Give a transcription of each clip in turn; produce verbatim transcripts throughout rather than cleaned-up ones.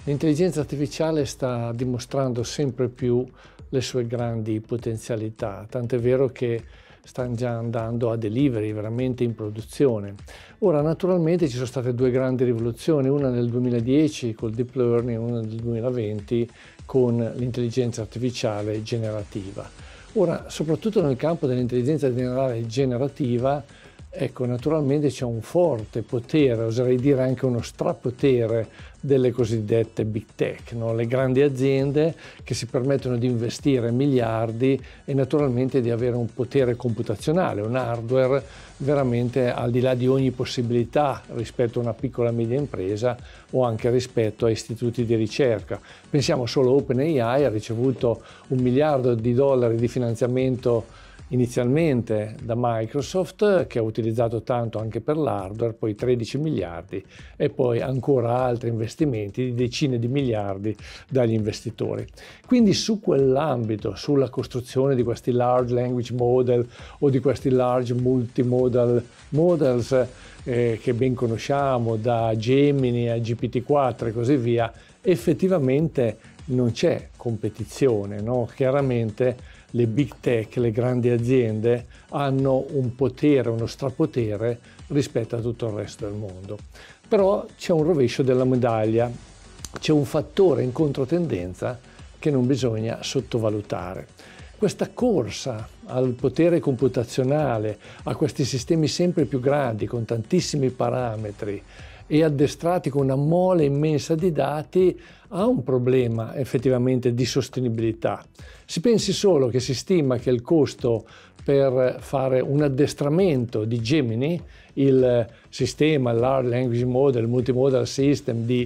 L'intelligenza artificiale sta dimostrando sempre più le sue grandi potenzialità, tant'è vero che stanno già andando a delivery, veramente in produzione. Ora, naturalmente ci sono state due grandi rivoluzioni, una nel duemiladieci col deep learning, una nel duemilaventi con l'intelligenza artificiale generativa. Ora, soprattutto nel campo dell'intelligenza generale generativa, ecco, naturalmente c'è un forte potere, oserei dire anche uno strapotere delle cosiddette big tech, no? Le grandi aziende che si permettono di investire miliardi e naturalmente di avere un potere computazionale, un hardware veramente al di là di ogni possibilità rispetto a una piccola e media impresa o anche rispetto a istituti di ricerca. Pensiamo solo a OpenAI, ha ricevuto un miliardo di dollari di finanziamento inizialmente da Microsoft, che ha utilizzato tanto anche per l'hardware, poi tredici miliardi e poi ancora altri investimenti di decine di miliardi dagli investitori. Quindi su quell'ambito, sulla costruzione di questi large language model o di questi large multimodal models eh, che ben conosciamo, da Gemini a G P T quattro e così via, effettivamente non c'è competizione, no? Chiaramente le big tech, le grandi aziende, hanno un potere, uno strapotere rispetto a tutto il resto del mondo. Però c'è un rovescio della medaglia, c'è un fattore in controtendenza che non bisogna sottovalutare. Questa corsa al potere computazionale, a questi sistemi sempre più grandi, con tantissimi parametri, e addestrati con una mole immensa di dati, ha un problema effettivamente di sostenibilità. Si pensi solo che si stima che il costo per fare un addestramento di Gemini, il sistema, il Large Language Model, il Multimodal System di,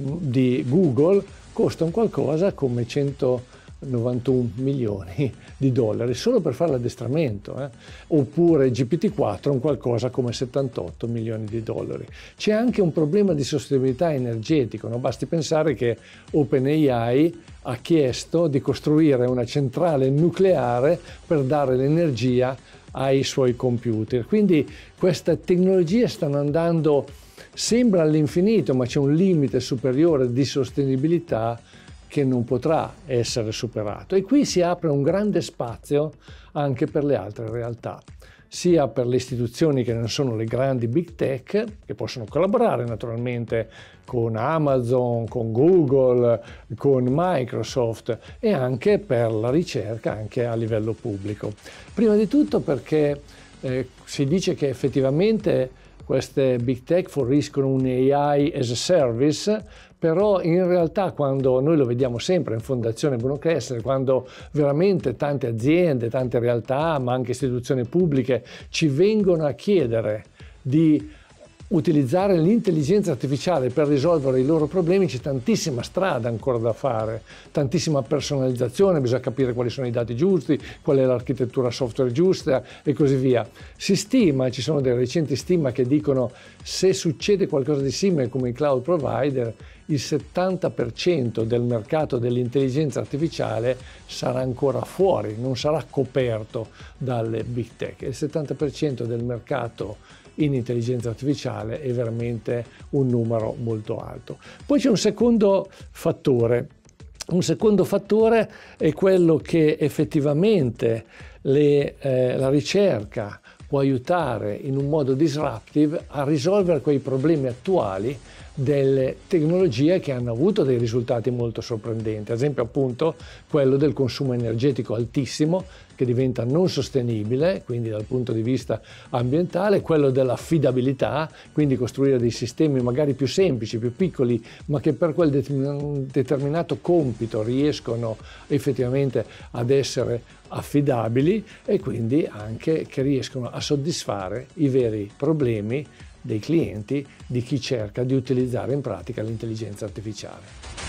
di Google, costa un qualcosa come centonovantuno milioni di dollari solo per fare l'addestramento, eh? Oppure G P T quattro un qualcosa come settantotto milioni di dollari. C'è anche un problema di sostenibilità energetico, no? Basti pensare che OpenAI ha chiesto di costruire una centrale nucleare per dare l'energia ai suoi computer. Quindi queste tecnologie stanno andando, sembra all'infinito, ma c'è un limite superiore di sostenibilità che non potrà essere superato. E qui si apre un grande spazio anche per le altre realtà, sia per le istituzioni che non sono le grandi big tech, che possono collaborare naturalmente con Amazon, con Google, con Microsoft, e anche per la ricerca, anche a livello pubblico. Prima di tutto perché eh, si dice che effettivamente queste big tech forniscono un A I as a service, però in realtà quando noi lo vediamo sempre in Fondazione Bruno Kessler, quando veramente tante aziende, tante realtà, ma anche istituzioni pubbliche ci vengono a chiedere di utilizzare l'intelligenza artificiale per risolvere i loro problemi, c'è tantissima strada ancora da fare, tantissima personalizzazione, bisogna capire quali sono i dati giusti, qual è l'architettura software giusta e così via. Si stima, ci sono delle recenti stime che dicono se succede qualcosa di simile come i cloud provider, il settanta per cento del mercato dell'intelligenza artificiale sarà ancora fuori, non sarà coperto dalle big tech. Il settanta per cento del mercato in intelligenza artificiale è veramente un numero molto alto. Poi c'è un secondo fattore. Un secondo fattore è quello che effettivamente le, eh, la ricerca può aiutare in un modo disruptive a risolvere quei problemi attuali delle tecnologie che hanno avuto dei risultati molto sorprendenti, ad esempio appunto quello del consumo energetico altissimo che diventa non sostenibile, quindi dal punto di vista ambientale, quello dell'affidabilità, quindi costruire dei sistemi magari più semplici, più piccoli, ma che per quel determinato compito riescono effettivamente ad essere affidabili e quindi anche che riescono a soddisfare i veri problemi dei clienti, di chi cerca di utilizzare in pratica l'intelligenza artificiale.